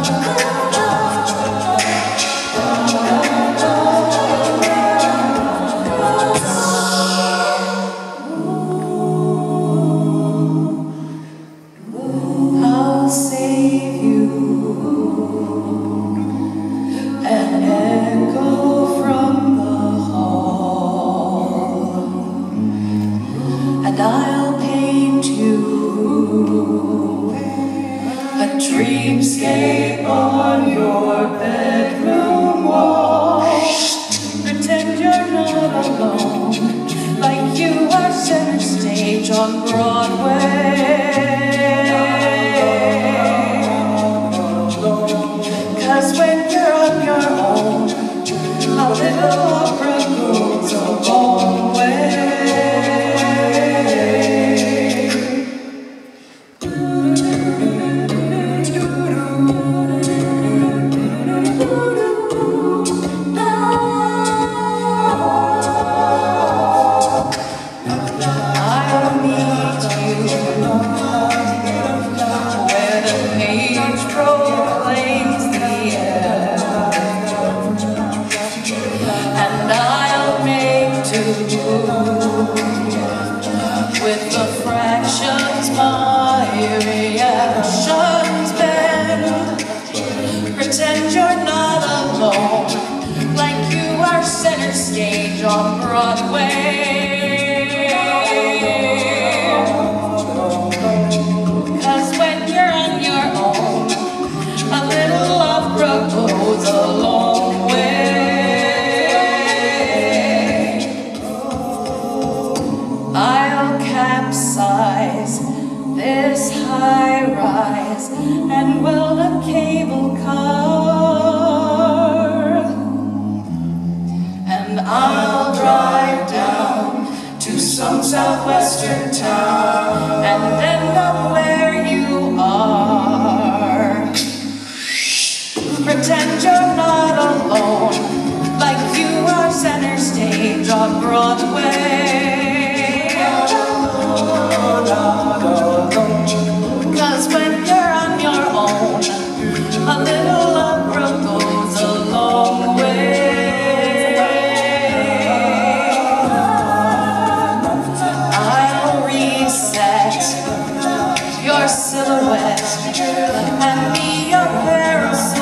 I'll save you, an echo from the hall, and I'll paint you a dreamscape on your bedroom wall. Pretend you're not alone, like you are center stage on Broadway. 'Cause when you're on your own, a little opera goes a long way. I'll meet you where the page proclaims the end, and I'll make do with the fractions my reactions bend. Pretend you're not alone, like you are center stage on Broadway. 'Cause when you're on your own, a little opera goes a long way. I'll capsize this high rise and weld a cable car, and I'll drive down to some southwestern town and end up where you are. Pretend you're not alone, like you are center stage on Broadway. 'Cause when you're on your own, a little opera goes a long way. I'll reset your silhouette and be your parasol.